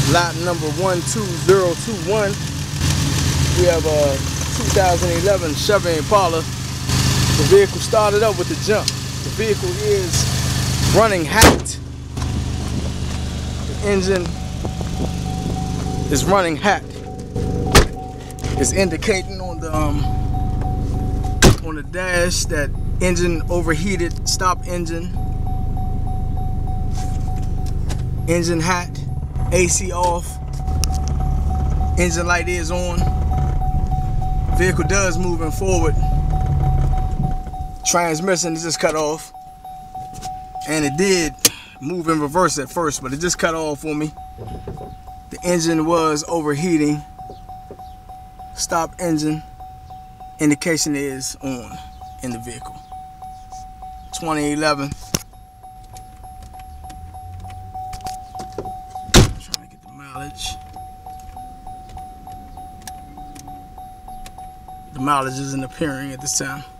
lot number 12021. We have a 2011 Chevy Impala. The vehicle started up with the jump. The vehicle is running hot. The engine is running hot. It's indicating on the dash that engine overheated. Stop engine. Engine hot. AC off. Engine light is on. Vehicle does moving forward. Transmission is just cut off. And it did move in reverse at first, but it just cut off for me. The engine was overheating. Stop engine indication is on in the vehicle. 2011. Trying to get the mileage. The mileage isn't appearing at this time.